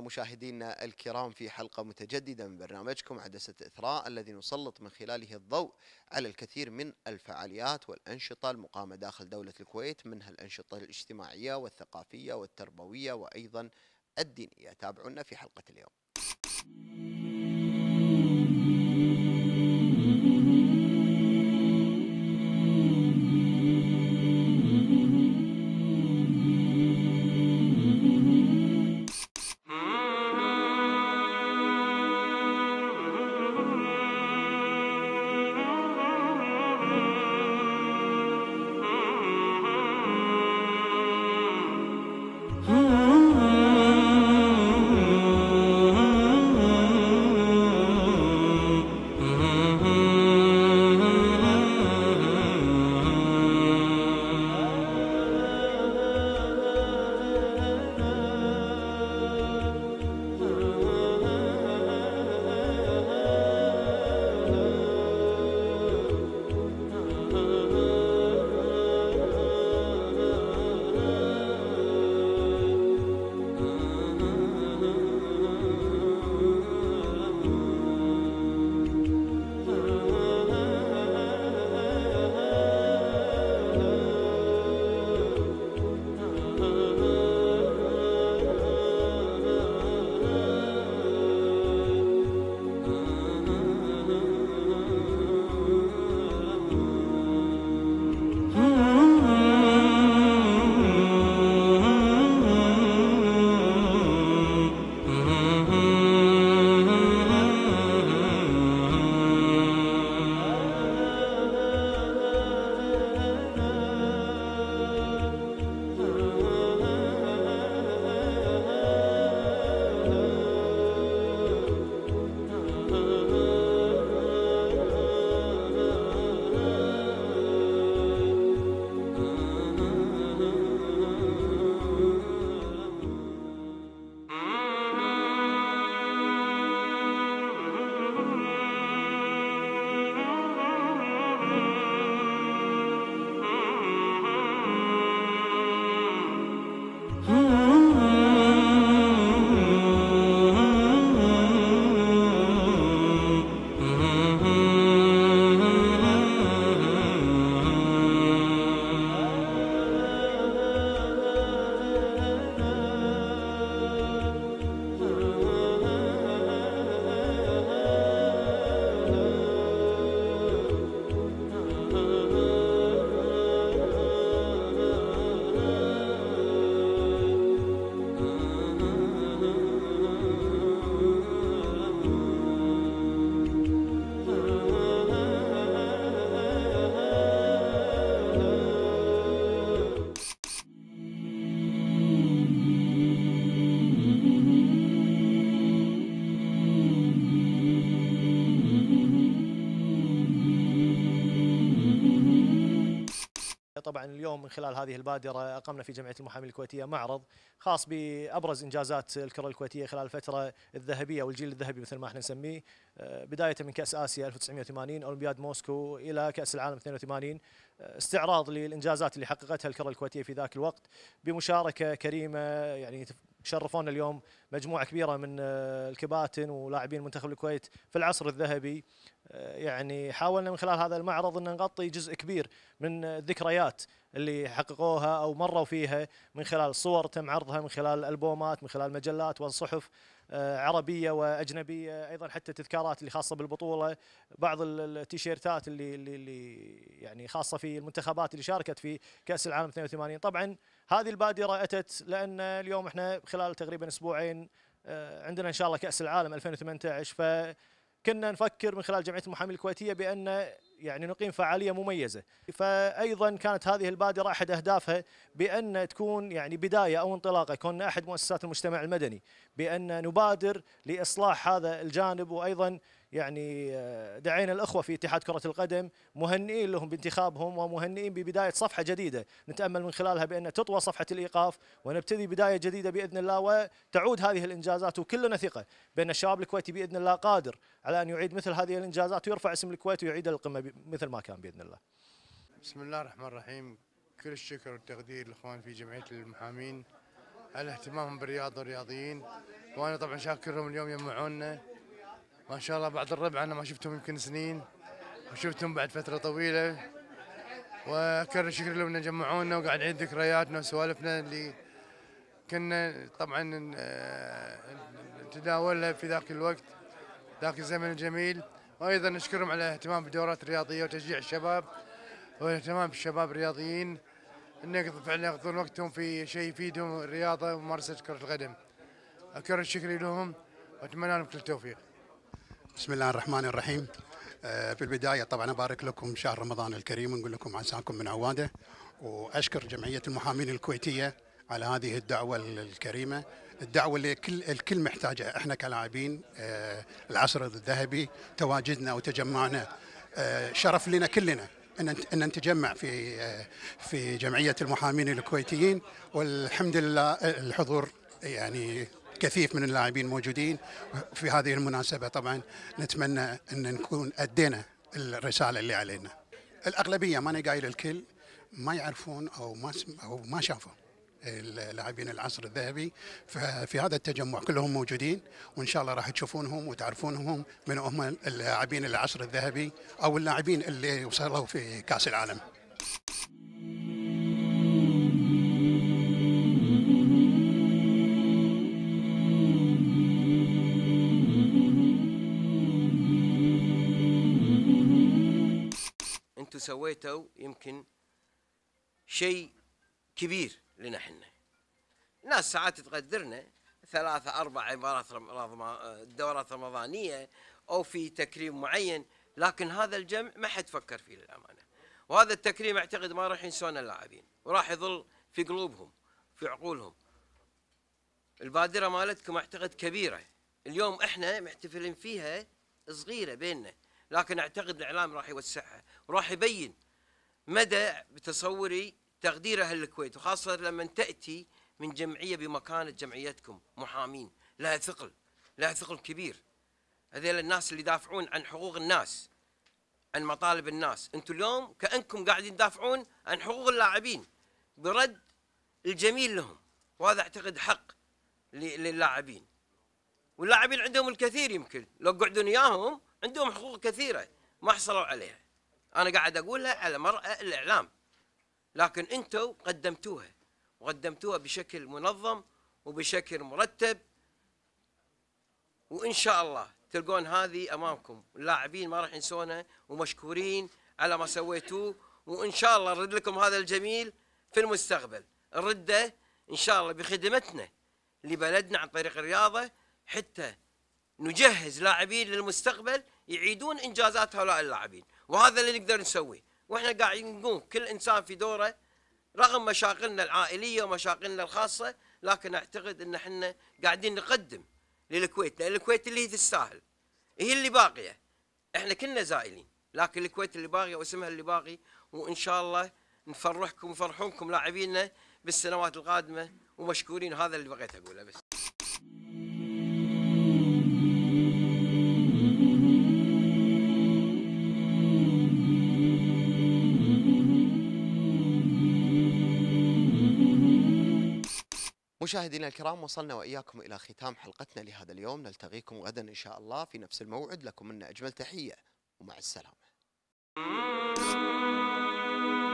مشاهدينا الكرام في حلقة متجددة من برنامجكم عدسة إثراء، الذي نسلط من خلاله الضوء على الكثير من الفعاليات والأنشطة المقامة داخل دولة الكويت، منها الأنشطة الاجتماعية والثقافية والتربوية وأيضا الدينية. تابعونا في حلقة اليوم. طبعا اليوم من خلال هذه البادرة أقمنا في جمعية المحامين الكويتية معرض خاص بأبرز إنجازات الكرة الكويتية خلال الفترة الذهبية والجيل الذهبي مثل ما احنا نسميه، بداية من كأس آسيا 1980، أولمبياد موسكو، إلى كأس العالم 82. استعراض للإنجازات اللي حققتها الكرة الكويتية في ذاك الوقت بمشاركة كريمة. يعني شرفونا اليوم مجموعة كبيرة من الكباتن ولاعبين منتخب الكويت في العصر الذهبي. يعني حاولنا من خلال هذا المعرض أن نغطي جزء كبير من الذكريات اللي حققوها أو مروا فيها، من خلال صور تم عرضها، من خلال ألبومات، من خلال مجلات وصحف عربية وأجنبية، أيضا حتى تذكارات اللي خاصة بالبطولة، بعض التيشيرتات اللي يعني خاصة في المنتخبات اللي شاركت في كأس العالم 82. طبعا هذه البادرة أتت لأن اليوم احنا خلال تقريبا أسبوعين عندنا إن شاء الله كأس العالم 2018، فكنا نفكر من خلال جمعية المحامين الكويتية بأن يعني نقيم فعالية مميزة. فأيضا كانت هذه البادرة أحد أهدافها بأن تكون يعني بداية أو انطلاقة، كنا أحد مؤسسات المجتمع المدني، بأن نبادر لإصلاح هذا الجانب. وأيضا يعني دعينا الأخوة في اتحاد كرة القدم مهنئين لهم بانتخابهم ومهنئين ببداية صفحة جديدة نتأمل من خلالها بأن تطوى صفحة الإيقاف ونبتدي بداية جديدة بإذن الله، وتعود هذه الإنجازات. وكلنا ثقة بأن الشباب الكويتي بإذن الله قادر على أن يعيد مثل هذه الإنجازات ويرفع اسم الكويت ويعيد القمة مثل ما كان بإذن الله. بسم الله الرحمن الرحيم. كل الشكر والتقدير للإخوان في جمعية المحامين على اهتمامهم بالرياضة والرياضيين. وانا طبعا شاكرهم اليوم يجمعونا ما شاء الله. بعض الربع انا ما شفتهم يمكن سنين وشفتهم بعد فتره طويله، واكرر شكر لهم ان جمعونا وقاعد نعيد ذكرياتنا وسوالفنا اللي كنا طبعا نتداولها في ذاك الوقت، ذاك الزمن الجميل. وايضا نشكرهم على الاهتمام بالدورات الرياضيه وتشجيع الشباب والاهتمام بالشباب الرياضيين، ان فعلا يقضون وقتهم في شيء يفيدهم الرياضه وممارسه كره القدم. اكرر شكري لهم واتمنى لهم كل التوفيق. بسم الله الرحمن الرحيم. في البداية طبعا أبارك لكم شهر رمضان الكريم ونقول لكم عساكم من عواده، وأشكر جمعية المحامين الكويتية على هذه الدعوة الكريمة، الدعوة اللي الكل محتاجها. احنا كلاعبين العصر الذهبي تواجدنا وتجمعنا شرف لنا كلنا ان نتجمع في جمعية المحامين الكويتيين، والحمد لله الحضور يعني كثيف من اللاعبين موجودين في هذه المناسبة. طبعا نتمنى أن نكون أدينا الرسالة اللي علينا. الأغلبية ما أنا قايل الكل ما يعرفون أو ما شافوا اللاعبين العصر الذهبي، ففي هذا التجمع كلهم موجودين، وإن شاء الله راح تشوفونهم وتعرفونهم من هم اللاعبين العصر الذهبي أو اللاعبين اللي وصلوا في كأس العالم. انتم سويتوا يمكن شيء كبير لنا احنا. الناس ساعات تقدرنا 3 4 عبارات دورات رمضانيه او في تكريم معين، لكن هذا الجمع ما حد فكر فيه للامانه. وهذا التكريم اعتقد ما راح ينسونه اللاعبين، وراح يظل في قلوبهم في عقولهم. البادره مالتكم اعتقد كبيره، اليوم احنا محتفلين فيها صغيره بيننا، لكن اعتقد الاعلام راح يوسعها وراح يبين مدى بتصوري تقدير اهل الكويت، وخاصه لما تاتي من جمعيه بمكانه جمعيتكم محامين لها ثقل، لها ثقل كبير. هذول الناس اللي يدافعون عن حقوق الناس، عن مطالب الناس. انتم اليوم كانكم قاعدين تدافعون عن حقوق اللاعبين برد الجميل لهم، وهذا اعتقد حق للاعبين. واللاعبين عندهم الكثير، يمكن لو قعدون اياهم عندهم حقوق كثيره ما حصلوا عليها. انا قاعد اقولها على مرأى الاعلام، لكن انتم قدمتوها وقدمتوها بشكل منظم وبشكل مرتب، وان شاء الله تلقون هذه امامكم. اللاعبين ما راح ينسونها ومشكورين على ما سويتوه، وان شاء الله نرد لكم هذا الجميل في المستقبل. نرده ان شاء الله بخدمتنا لبلدنا عن طريق الرياضه، حتى نجهز لاعبين للمستقبل يعيدون انجازات هؤلاء اللاعبين. وهذا اللي نقدر نسويه، واحنا قاعدين نقوم كل انسان في دوره رغم مشاغلنا العائليه ومشاغلنا الخاصه، لكن اعتقد ان احنا قاعدين نقدم للكويت، لان الكويت اللي هي تستاهل، هي اللي باقيه. احنا كلنا زائلين، لكن الكويت اللي باقيه واسمها اللي باقي. وان شاء الله نفرحكم ونفرحونكم لاعبينا بالسنوات القادمه، ومشكورين. هذا اللي بغيت اقوله بس. مشاهدينا الكرام، وصلنا وإياكم إلى ختام حلقتنا لهذا اليوم. نلتقيكم غدا إن شاء الله في نفس الموعد. لكم منا أجمل تحية ومع السلامة.